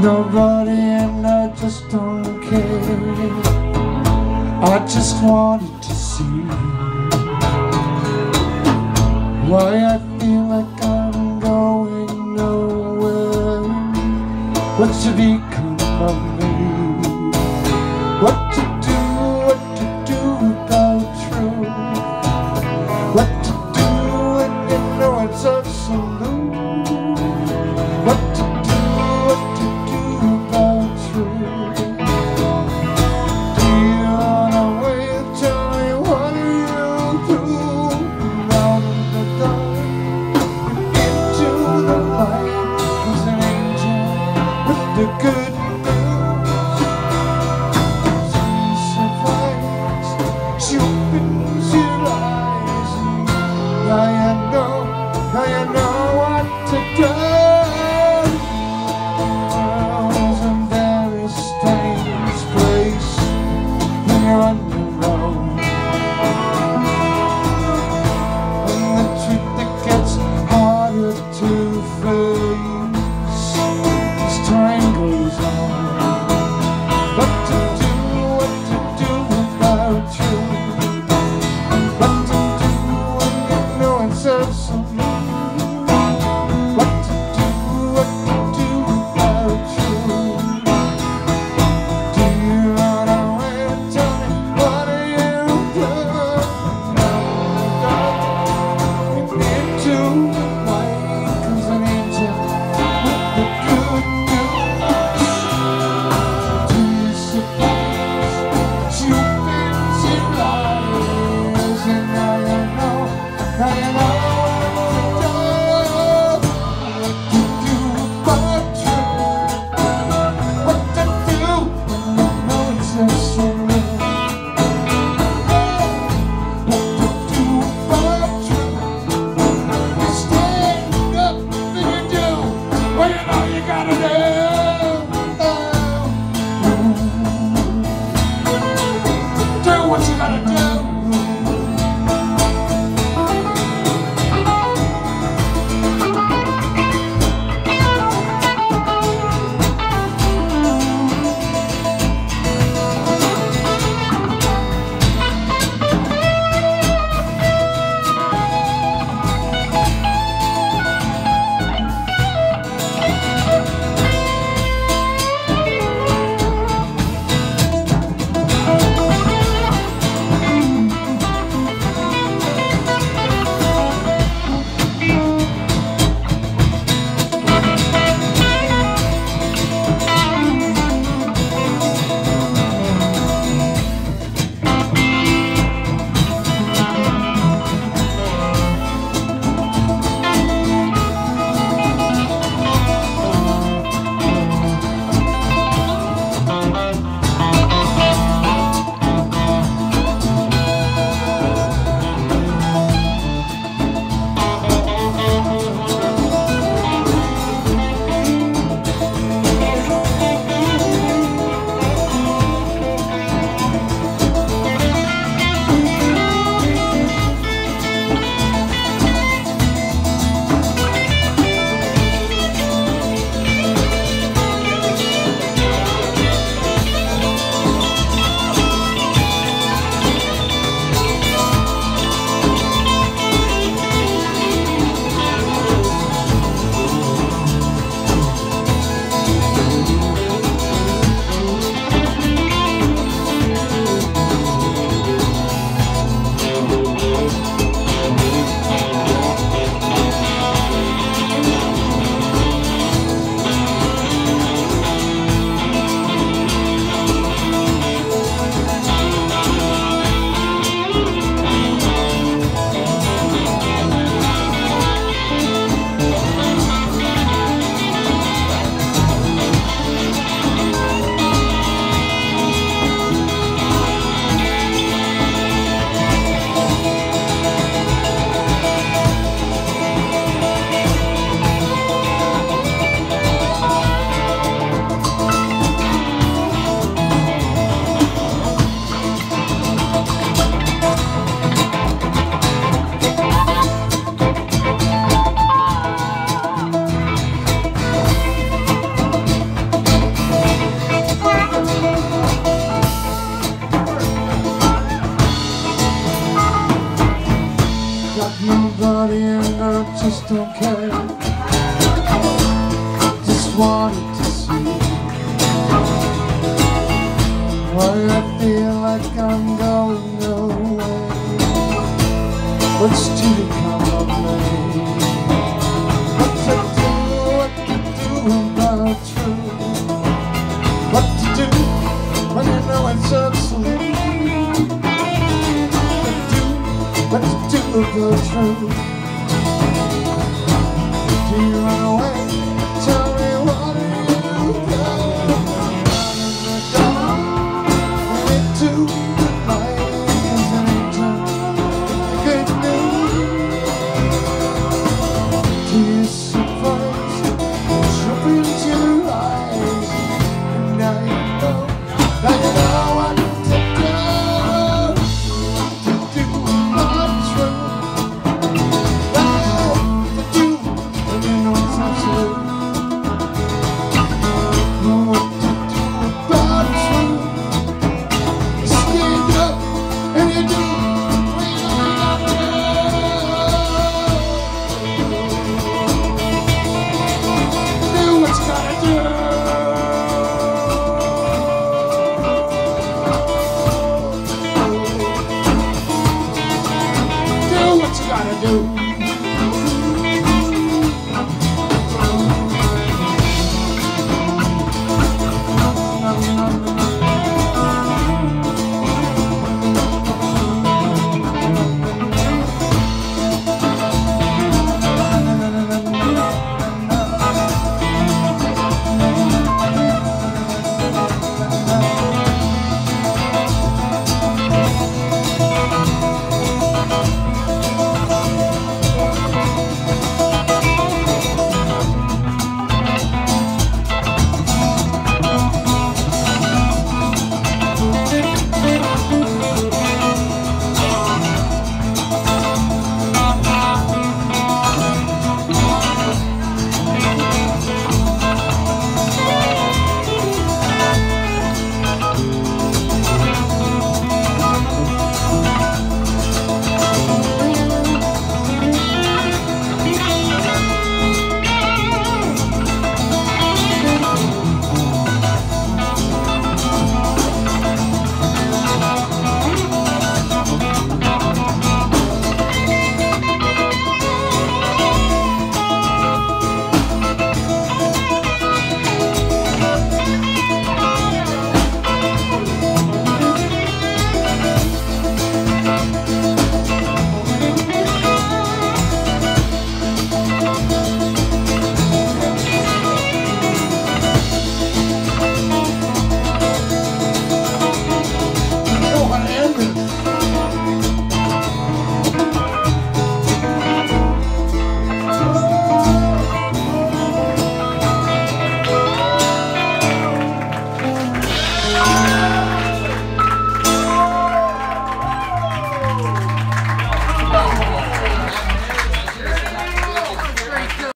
nobody, and I just don't care. I just wanted to see why I feel like I'm going nowhere. What's to become of me? What to do about truth? What to do when you know it's absolute? What to do about truth? Do you wanna wait till me? What do you do? Out of the dark, into the light, there's an angel with the good news. She's surprised, she opens your eyes, and now you know what to do. It's a very strange place when you're on your own, and the truth that gets harder to face as time goes on. What to do about you? What to do when you know it's absolute? What to do Just wanted to see why I feel like I'm going away. What's to become of me? What to do about truth? What to do when you know it's obsolete? What to do about truth?